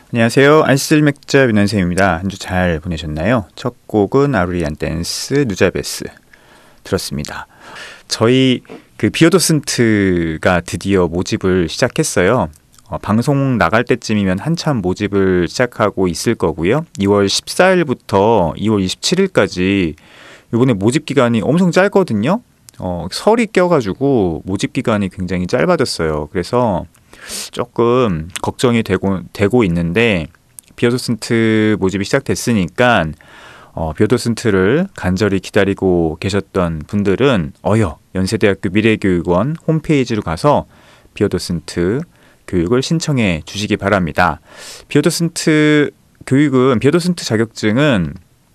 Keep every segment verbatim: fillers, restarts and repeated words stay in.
안녕하세요. 안쓸맥자 민원쌤입니다. 한 주 잘 보내셨나요? 첫 곡은 아루리안 댄스 누자베스 들었습니다. 저희 그 비오도슨트가 드디어 모집을 시작했어요. 어, 방송 나갈 때쯤이면 한참 모집을 시작하고 있을 거고요. 이월 십사일부터 이월 이십칠일까지 이번에 모집 기간이 엄청 짧거든요. 어, 설이 껴가지고 모집 기간이 굉장히 짧아졌어요. 그래서 조금 걱정이 되고 되고 있는데 비오도슨트 모집이 시작됐으니까 어, 비오도슨트를 간절히 기다리고 계셨던 분들은 어여 연세대학교 미래교육원 홈페이지로 가서 비오도슨트 교육을 신청해 주시기 바랍니다. 비오도슨트 교육은 비오도슨트 자격증은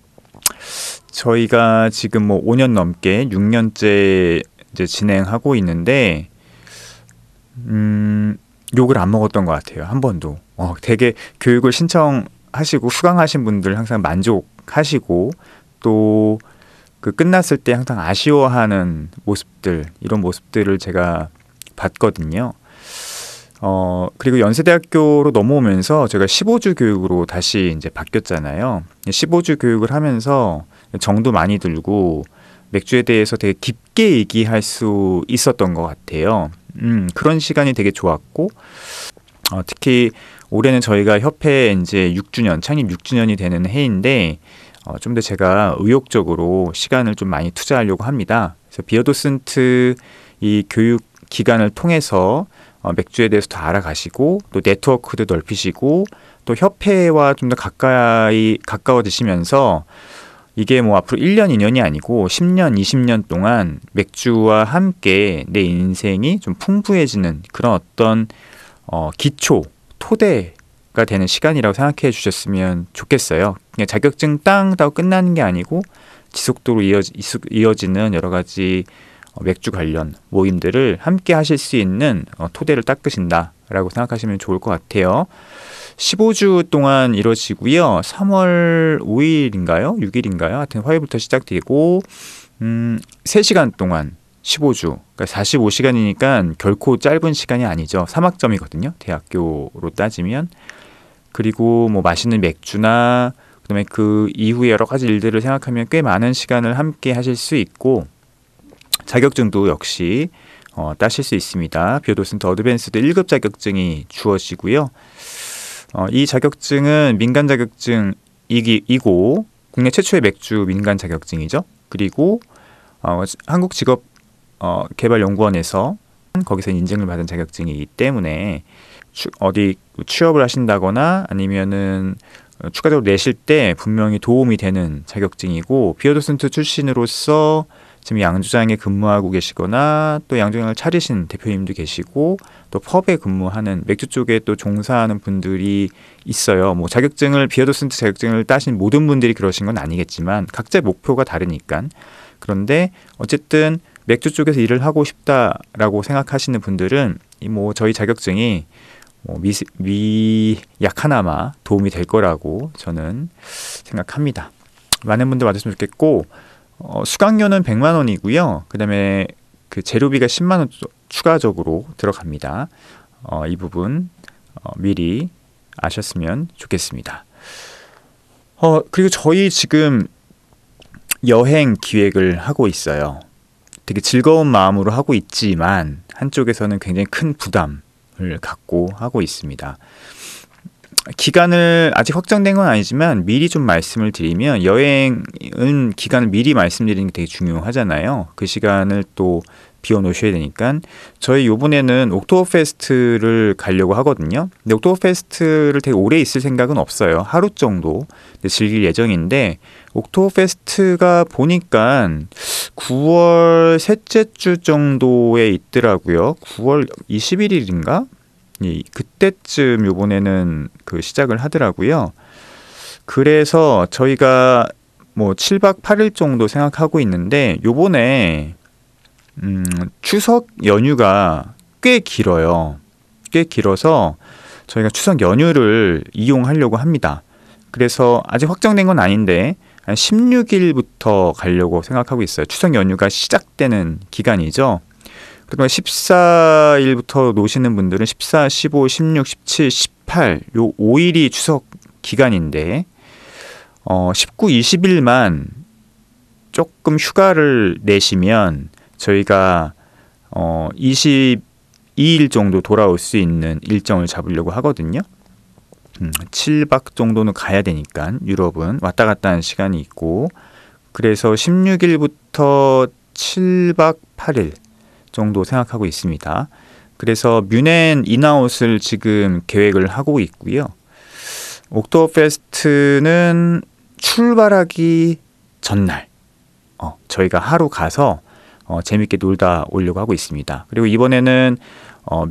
저희가 지금 뭐 오 년 넘게 육 년째 이제 진행하고 있는데 음. 욕을 안 먹었던 것 같아요. 한 번도. 어, 되게 교육을 신청하시고 수강하신 분들 항상 만족하시고 또 그 끝났을 때 항상 아쉬워하는 모습들, 이런 모습들을 제가 봤거든요. 어, 그리고 연세대학교로 넘어오면서 제가 십오 주 교육으로 다시 이제 바뀌었잖아요. 십오 주 교육을 하면서 정도 많이 들고 맥주에 대해서 되게 깊게 얘기할 수 있었던 것 같아요. 음, 그런 시간이 되게 좋았고, 어, 특히 올해는 저희가 협회 이제 육 주년, 창립 육 주년이 되는 해인데, 어, 좀 더 제가 의욕적으로 시간을 좀 많이 투자하려고 합니다. 그래서 비오도슨트 이 교육 기간을 통해서 어, 맥주에 대해서 더 알아가시고, 또 네트워크도 넓히시고, 또 협회와 좀 더 가까이 가까워지시면서 이게 뭐 앞으로 일 년, 이 년이 아니고 십 년, 이십 년 동안 맥주와 함께 내 인생이 좀 풍부해지는 그런 어떤 어, 기초, 토대가 되는 시간이라고 생각해 주셨으면 좋겠어요. 그냥 자격증 땅 따고 끝나는 게 아니고 지속적으로 이어지, 이어지는 여러 가지 어, 맥주 관련 모임들을 함께 하실 수 있는 어, 토대를 닦으신다라고 생각하시면 좋을 것 같아요. 십오 주 동안 이루어지고요. 삼월 오일인가요? 육 일인가요? 하여튼 화요일부터 시작되고 음, 세 시간 동안 십오 주, 그러니까 사십오 시간이니까 결코 짧은 시간이 아니죠. 삼 학점이거든요. 대학교로 따지면. 그리고 뭐 맛있는 맥주나 그다음에 그 이후에 여러 가지 일들을 생각하면 꽤 많은 시간을 함께 하실 수 있고 자격증도 역시 어, 따실 수 있습니다. 비오도슨트 어드밴스드 일 급 자격증이 주어지고요. 어, 이 자격증은 민간 자격증이고 국내 최초의 맥주 민간 자격증이죠. 그리고 어, 한국직업개발연구원에서 거기서 인증을 받은 자격증이기 때문에 추, 어디 취업을 하신다거나 아니면은 추가적으로 내실 때 분명히 도움이 되는 자격증이고 비오도슨트 출신으로서 지금 양조장에 근무하고 계시거나 또 양조장을 차리신 대표님도 계시고 또 펍에 근무하는 맥주 쪽에 또 종사하는 분들이 있어요. 뭐 자격증을 비오도슨트 자격증을 따신 모든 분들이 그러신 건 아니겠지만 각자의 목표가 다르니까. 그런데 어쨌든 맥주 쪽에서 일을 하고 싶다라고 생각하시는 분들은 이 뭐 저희 자격증이 뭐 미, 미약 하나마 도움이 될 거라고 저는 생각합니다. 많은 분들 와주셨으면 좋겠고 어, 수강료는 백만 원이고요. 그 다음에 그 재료비가 십만 원 추가적으로 들어갑니다. 어, 이 부분 어, 미리 아셨으면 좋겠습니다. 어, 그리고 저희 지금 여행 기획을 하고 있어요. 되게 즐거운 마음으로 하고 있지만 한쪽에서는 굉장히 큰 부담을 갖고 하고 있습니다. 기간을 아직 확정된 건 아니지만 미리 좀 말씀을 드리면 여행은 기간을 미리 말씀드리는 게 되게 중요하잖아요. 그 시간을 또 비워놓으셔야 되니까 저희 요번에는 옥토버 페스트를 가려고 하거든요. 근데 옥토버 페스트를 되게 오래 있을 생각은 없어요. 하루 정도 즐길 예정인데 옥토버 페스트가 보니까 구월 셋째 주 정도에 있더라고요. 구월 이십일일인가? 예, 그때쯤 요번에는 그 시작을 하더라고요. 그래서 저희가 뭐 칠 박 팔 일 정도 생각하고 있는데 요번에 음, 추석 연휴가 꽤 길어요. 꽤 길어서 저희가 추석 연휴를 이용하려고 합니다. 그래서 아직 확정된 건 아닌데 한 십육 일부터 가려고 생각하고 있어요. 추석 연휴가 시작되는 기간이죠. 그러면 십사 일부터 노시는 분들은 십사, 십오, 십육, 십칠, 십팔 요 오 일이 추석 기간인데 어, 십구, 이십 일만 조금 휴가를 내시면 저희가 어, 이십이 일 정도 돌아올 수 있는 일정을 잡으려고 하거든요. 음, 칠 박 정도는 가야 되니까 유럽은 왔다 갔다 하는 시간이 있고, 그래서 십육 일부터 칠 박 팔 일 정도 생각하고 있습니다. 그래서 뮌헨 인아웃을 지금 계획을 하고 있고요. 옥토버페스트는 출발하기 전날 어, 저희가 하루 가서 어, 재밌게 놀다 오려고 하고 있습니다. 그리고 이번에는 어,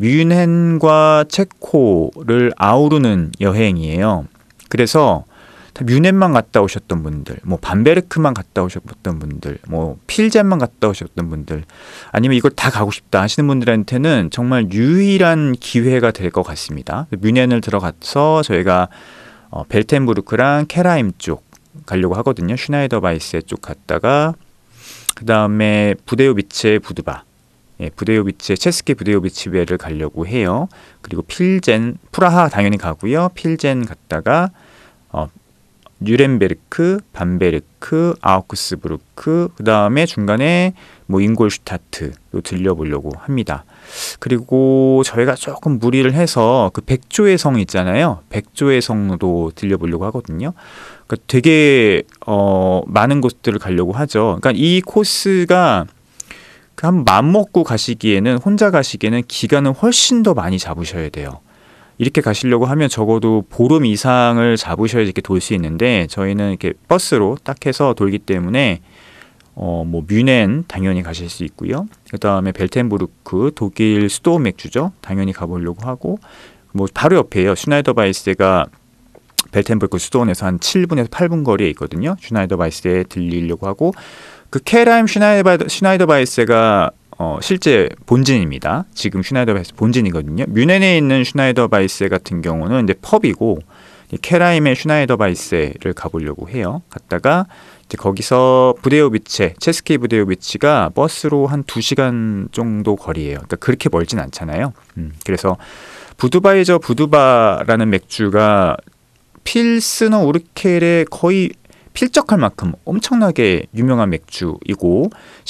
뮌헨과 체코를 아우르는 여행이에요. 그래서 뮌헨만 갔다 오셨던 분들, 뭐 밤베르크만 갔다 오셨던 분들, 뭐 필젠만 갔다 오셨던 분들, 아니면 이걸 다 가고 싶다 하시는 분들한테는 정말 유일한 기회가 될 것 같습니다. 뮌헨을 들어가서 저희가 어, 벨텐부르크랑 케라임 쪽 가려고 하거든요. 슈나이더바이스 쪽 갔다가 그 다음에 부데오비체 부드바, 예, 부데오비체 체스키 부데오비치베를 가려고 해요. 그리고 필젠, 프라하 당연히 가고요. 필젠 갔다가 어, 뉴렌베르크, 밤베르크, 아우크스부르크, 그 다음에 중간에 뭐 잉골슈타트도 들려보려고 합니다. 그리고 저희가 조금 무리를 해서 그 백조의 성 있잖아요. 백조의 성도 들려보려고 하거든요. 그러니까 되게 어, 많은 곳들을 가려고 하죠. 그러니까 이 코스가 한 맘 먹고 가시기에는, 혼자 가시기에는 기간은 훨씬 더 많이 잡으셔야 돼요. 이렇게 가시려고 하면 적어도 보름 이상을 잡으셔야 이렇게 돌 수 있는데, 저희는 이렇게 버스로 딱 해서 돌기 때문에 어, 뭐 뮌헨 당연히 가실 수 있고요. 그 다음에 벨텐부르크, 독일 수도 맥주죠. 당연히 가보려고 하고, 뭐 바로 옆에요. 슈나이더바이스가 벨텐부르크 수도원에서 한 칠 분에서 팔 분 거리에 있거든요. 슈나이더바이스에 들리려고 하고, 그 케라임 슈나이더, 슈나이더바이스가 어, 실제 본진입니다. 지금 슈나이더바이스 본진이거든요. 뮌헨에 있는 슈나이더바이스 같은 경우는 이제 펍이고, 케라임의 슈나이더바이스를 가보려고 해요. 갔다가 이제 거기서 부데오비체, 체스키 부데오비치가 버스로 한 두 시간 정도 거리예요. 그러니까 그렇게 멀진 않잖아요. 음, 그래서 부드바이저 부드바라는 맥주가 필스너 우르켈의 거의 필적할 만큼 엄청나게 유명한 맥주이고,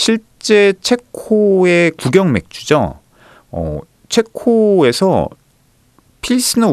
실제 체코의 국영 맥주죠. 어, 체코에서 필스너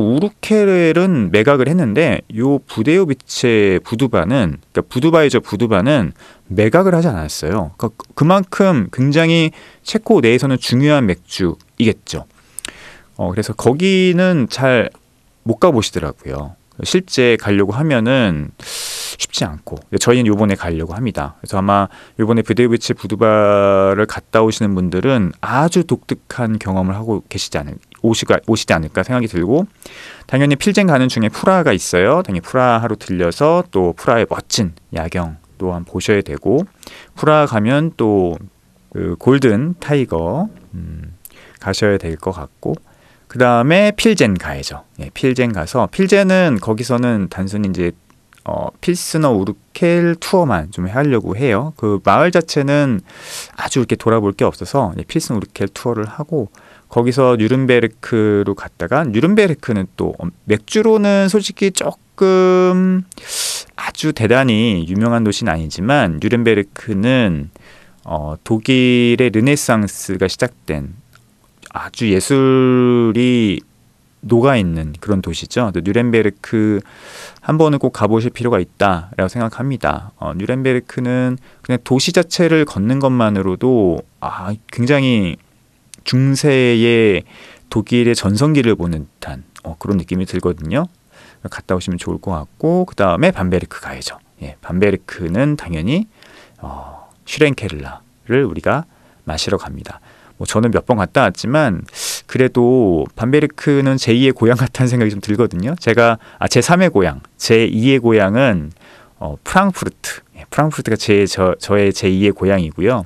우르켈은 매각을 했는데, 요 부데오비체 부두바는, 그러니까 부두바이저 부두바는 매각을 하지 않았어요. 그러니까 그만큼 굉장히 체코 내에서는 중요한 맥주이겠죠. 어, 그래서 거기는 잘 못 가보시더라고요. 실제 가려고 하면은 쉽지 않고, 저희는 요번에 가려고 합니다. 그래서 아마 요번에 부데오비체 부두바를 갔다 오시는 분들은 아주 독특한 경험을 하고 계시지 않을, 오시가, 오시지 않을까 생각이 들고, 당연히 필젠 가는 중에 프라하가 있어요. 당연히 프라하로 들려서 또 프라하의 멋진 야경 또한 보셔야 되고, 프라하 가면 또 그 골든 타이거 음, 가셔야 될 것 같고, 그 다음에 필젠 가야죠. 예, 필젠 가서, 필젠은 거기서는 단순히 이제 어, 필스너 우르켈 투어만 좀 하려고 해요. 그 마을 자체는 아주 이렇게 돌아볼 게 없어서 예, 필스너 우르켈 투어를 하고, 거기서 뉴른베르크로 갔다가, 뉴른베르크는 또 맥주로는 솔직히 조금 아주 대단히 유명한 도시는 아니지만, 뉴른베르크는 어, 독일의 르네상스가 시작된 아주 예술이 녹아있는 그런 도시죠. 뉴렌베르크 한 번은 꼭 가보실 필요가 있다라고 생각합니다. 어, 뉴렌베르크는 그냥 도시 자체를 걷는 것만으로도 아, 굉장히 중세의 독일의 전성기를 보는 듯한 어, 그런 느낌이 들거든요. 갔다 오시면 좋을 것 같고, 그 다음에 밤베르크 가야죠. 예, 밤베르크는 당연히 어, 슈렌케를라를 우리가 마시러 갑니다. 뭐 저는 몇 번 갔다 왔지만 그래도 밤베르크는 제이의 고향 같다는 생각이 좀 들거든요. 제가 아, 제삼의 고향, 제이의 고향은 어, 프랑크푸르트. 예, 프랑크푸르트가 제, 저, 저의 제이의 고향이고요.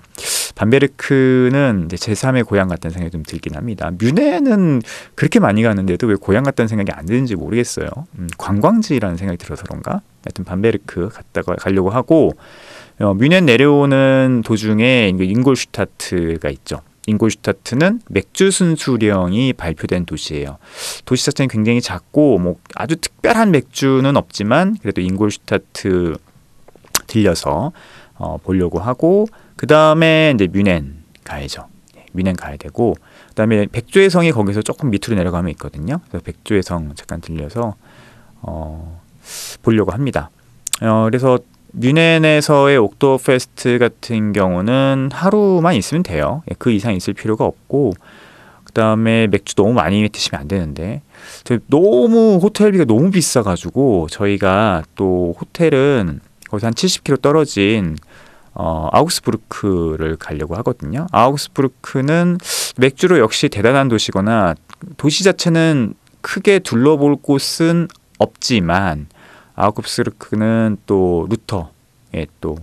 밤베르크는 이제 제삼의 고향 같다는 생각이 좀 들긴 합니다. 뮌헨은 그렇게 많이 가는데도 왜 고향 같다는 생각이 안 드는지 모르겠어요. 음, 관광지라는 생각이 들어서 그런가? 하여튼 밤베르크 갔다가 가려고 하고, 어, 뮌헨 내려오는 도중에 잉골슈타트가 있죠. 잉골슈타트는 맥주 순수령이 발표된 도시예요. 도시 자체는 굉장히 작고 뭐 아주 특별한 맥주는 없지만 그래도 잉골슈타트 들려서 어, 보려고 하고, 그 다음에 이제 뮌헨 가야죠. 뮌헨 가야 되고, 그 다음에 백조의 성이 거기서 조금 밑으로 내려가면 있거든요. 그래서 백조의 성 잠깐 들려서 어, 보려고 합니다. 어, 그래서 뮌헨에서의 옥토버 페스트 같은 경우는 하루만 있으면 돼요. 그 이상 있을 필요가 없고, 그 다음에 맥주 너무 많이 드시면 안 되는데, 너무 호텔비가 너무 비싸가지고 저희가 또 호텔은 거기서 한 칠십 킬로미터 떨어진 어, 아우그스부르크를 가려고 하거든요. 아우그스부르크는 맥주로 역시 대단한 도시거나 도시 자체는 크게 둘러볼 곳은 없지만 아우그스부르크는 또 루터의 또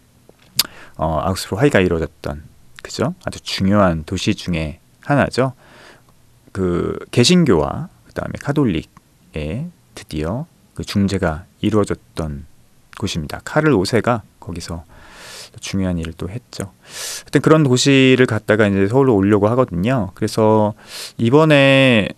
어, 아우그스부르크 화의가 이루어졌던 그죠? 아주 중요한 도시 중에 하나죠. 그 개신교와 그 다음에 카톨릭의 드디어 그 중재가 이루어졌던 곳입니다. 카를 오 세가 거기서 중요한 일을 또 했죠. 하여튼 그런 도시를 갔다가 이제 서울로 오려고 하거든요. 그래서 이번에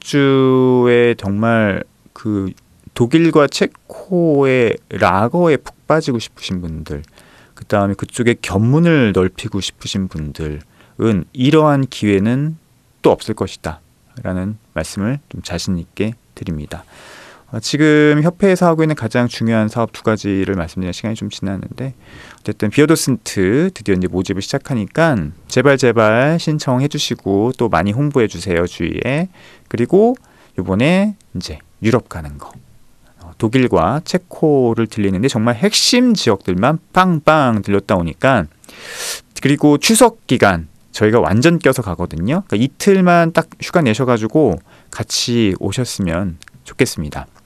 맥주에 정말 그 독일과 체코의 라거에 푹 빠지고 싶으신 분들, 그 다음에 그쪽에 견문을 넓히고 싶으신 분들은 이러한 기회는 또 없을 것이다 라는 말씀을 좀 자신 있게 드립니다. 지금 협회에서 하고 있는 가장 중요한 사업 두 가지를 말씀드리는 시간이 좀 지났는데, 어쨌든 비어도슨트 드디어 이제 모집을 시작하니까 제발 제발 신청해 주시고 또 많이 홍보해 주세요, 주위에. 그리고 이번에 이제 유럽 가는 거, 독일과 체코를 들리는데 정말 핵심 지역들만 빵빵 들렸다 오니까, 그리고 추석 기간 저희가 완전 껴서 가거든요. 그러니까 이틀만 딱 휴가 내셔가지고 같이 오셨으면 좋겠습니다.